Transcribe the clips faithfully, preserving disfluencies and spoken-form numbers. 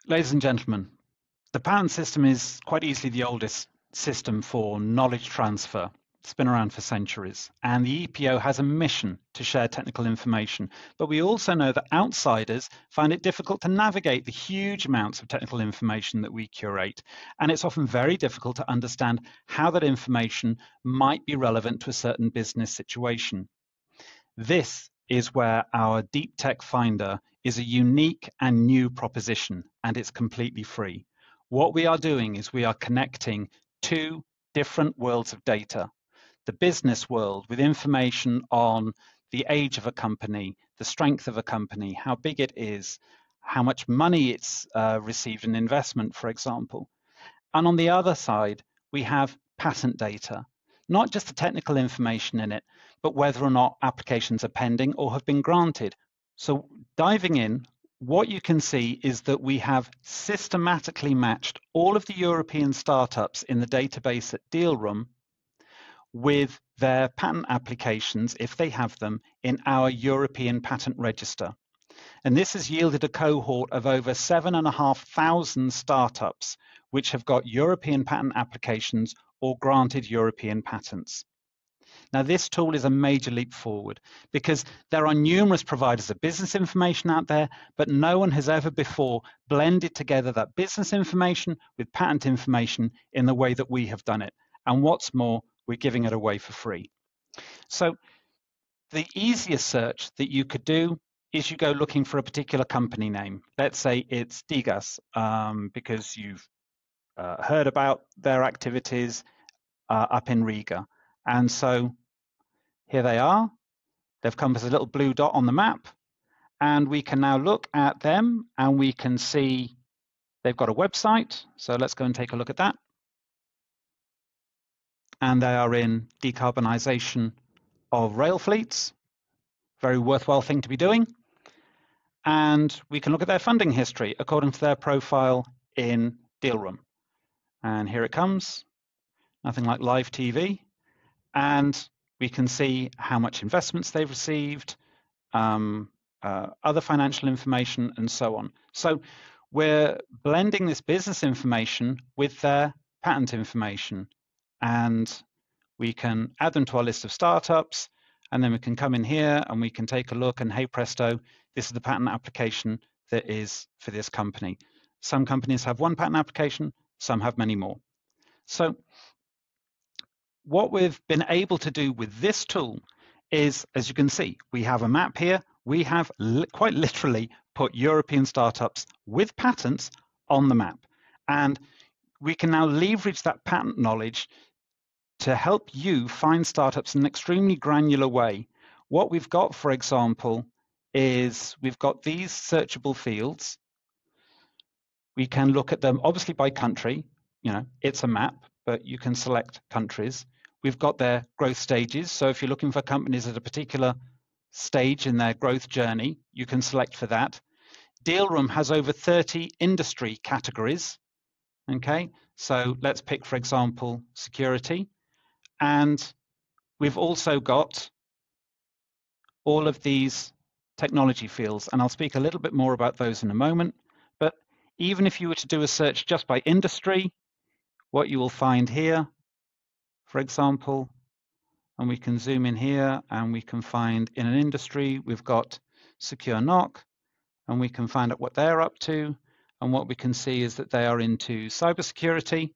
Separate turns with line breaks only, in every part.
Ladies and gentlemen, the patent system is quite easily the oldest system for knowledge transfer. It's been around for centuries, and the E P O has a mission to share technical information. But we also know that outsiders find it difficult to navigate the huge amounts of technical information that we curate, and it's often very difficult to understand how that information might be relevant to a certain business situation. This is where our Deep Tech Finder is a unique and new proposition, and it's completely free. What we are doing is we are connecting two different worlds of data. The business world with information on the age of a company, the strength of a company, how big it is, how much money it's uh, received in investment, for example. And on the other side, we have patent data, not just the technical information in it, but whether or not applications are pending or have been granted. So diving in, what you can see is that we have systematically matched all of the European startups in the database at Dealroom with their patent applications, if they have them, in our European Patent Register. And this has yielded a cohort of over seven and a half thousand startups which have got European patent applications or granted European patents. Now, this tool is a major leap forward because there are numerous providers of business information out there, but no one has ever before blended together that business information with patent information in the way that we have done it. And what's more, we're giving it away for free. So the easiest search that you could do is you go looking for a particular company name. Let's say it's Digas, um, because you've uh, heard about their activities uh, up in Riga. And so here they are. They've come as a little blue dot on the map. And we can now look at them and we can see they've got a website. So let's go and take a look at that. And they are in decarbonisation of rail fleets. Very worthwhile thing to be doing. And we can look at their funding history according to their profile in Dealroom. And here it comes, nothing like live T V. And we can see how much investments they've received, um, uh, other financial information, and so on. So we're blending this business information with their patent information. And we can add them to our list of startups. And then we can come in here and we can take a look, and hey presto, this is the patent application that is for this company. Some companies have one patent application, some have many more. So what we've been able to do with this tool is, as you can see, we have a map here. We have li- quite literally put European startups with patents on the map. And we can now leverage that patent knowledge to help you find startups in an extremely granular way. What we've got, for example, is we've got these searchable fields. We can look at them obviously by country. You know, it's a map, but you can select countries. We've got their growth stages. So if you're looking for companies at a particular stage in their growth journey, you can select for that. Dealroom has over thirty industry categories. Okay, so let's pick, for example, security. And we've also got all of these technology fields, and I'll speak a little bit more about those in a moment. But even if you were to do a search just by industry, what you will find here, for example, and we can zoom in here and we can find in an industry, we've got Secure N O C, and we can find out what they're up to. And what we can see is that they are into cybersecurity.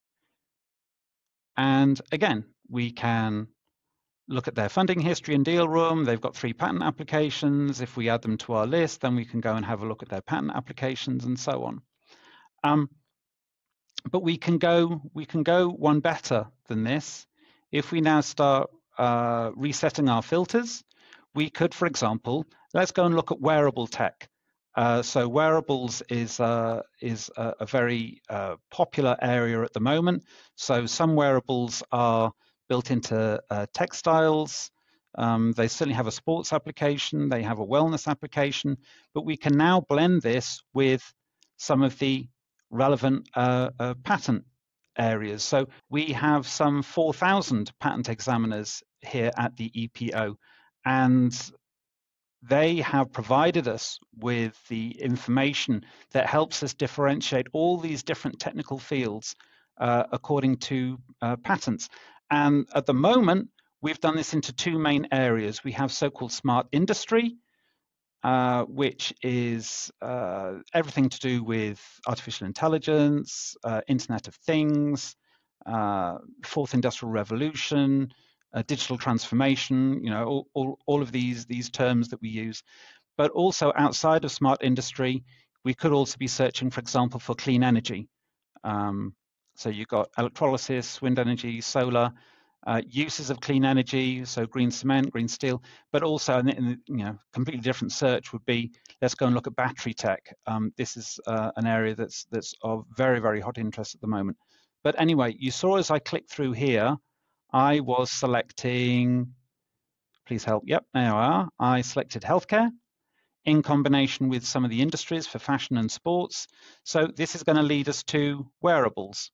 And again, we can look at their funding history in Dealroom. They've got three patent applications. If we add them to our list, then we can go and have a look at their patent applications and so on. Um, but we can go we can go one better than this. If we now start uh, resetting our filters, we could, for example, let's go and look at wearable tech. Uh, so wearables is uh, is a, a very uh, popular area at the moment. So some wearables are built into uh, textiles. Um, they certainly have a sports application. They have a wellness application. But we can now blend this with some of the relevant uh, uh, patent areas. So we have some four thousand patent examiners here at the E P O, and they have provided us with the information that helps us differentiate all these different technical fields uh, according to uh, patents. And at the moment, we've done this into two main areas. We have so-called smart industry, uh, which is uh, everything to do with artificial intelligence, uh, Internet of Things, uh, fourth industrial revolution, uh, digital transformation, you know, all, all, all of these, these terms that we use. But also outside of smart industry, we could also be searching, for example, for clean energy. Um, so you've got electrolysis, wind energy, solar, uh, uses of clean energy, so green cement, green steel, but also, in, in, you know, completely different search would be, let's go and look at battery tech. Um, this is uh, an area that's that's of very, very hot interest at the moment. But anyway, you saw as I clicked through here, I was selecting, please help, yep, there we are. I selected healthcare in combination with some of the industries for fashion and sports. So this is going to lead us to wearables.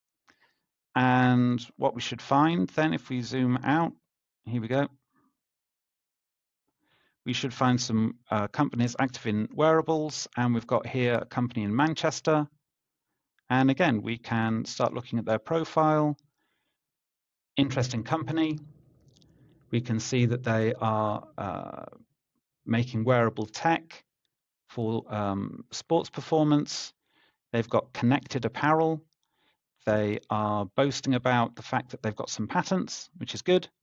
And what we should find then, if we zoom out, here we go. We should find some uh, companies active in wearables, and we've got here a company in Manchester. And again, we can start looking at their profile. Interesting company. We can see that they are uh, making wearable tech for um, sports performance. They've got connected apparel. They are boasting about the fact that they've got some patents, which is good.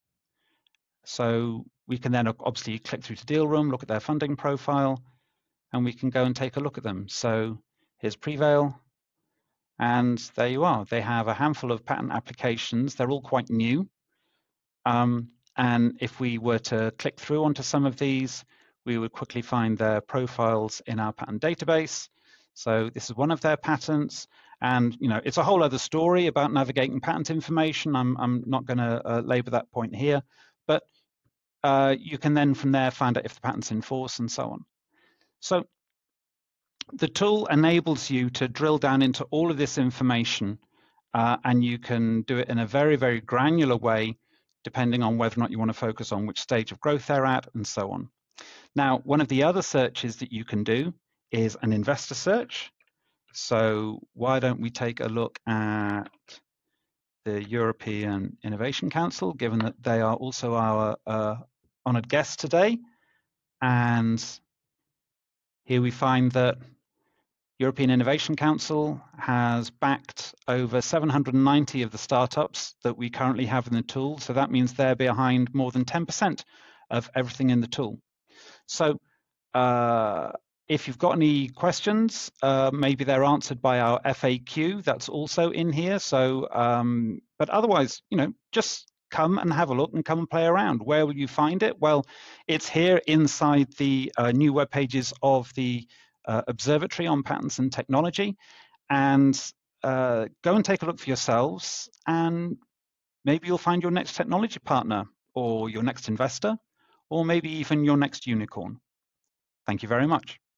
So we can then obviously click through to Deal Room, look at their funding profile, and we can go and take a look at them. So here's Prevail, and there you are. They have a handful of patent applications. They're all quite new. Um, and if we were to click through onto some of these, we would quickly find their profiles in our patent database. So this is one of their patents. And you know, it's a whole other story about navigating patent information. I'm, I'm not going to uh, labor that point here, but uh, you can then from there find out if the patent's in force and so on. So the tool enables you to drill down into all of this information, uh, and you can do it in a very, very granular way, depending on whether or not you want to focus on which stage of growth they're at and so on. Now, one of the other searches that you can do is an investor search. So why don't we take a look at the European Innovation Council, given that they are also our uh, honored guests today. And here we find that European Innovation Council has backed over seven hundred ninety of the startups that we currently have in the tool. So that means they're behind more than ten percent of everything in the tool. So uh, if you've got any questions, uh, maybe they're answered by our F A Q. That's also in here. So, um, but otherwise, you know, just come and have a look and come and play around. Where will you find it? Well, it's here inside the uh, new web pages of the uh, Observatory on Patents and Technology. And uh, go and take a look for yourselves, and maybe you'll find your next technology partner or your next investor, or maybe even your next unicorn. Thank you very much.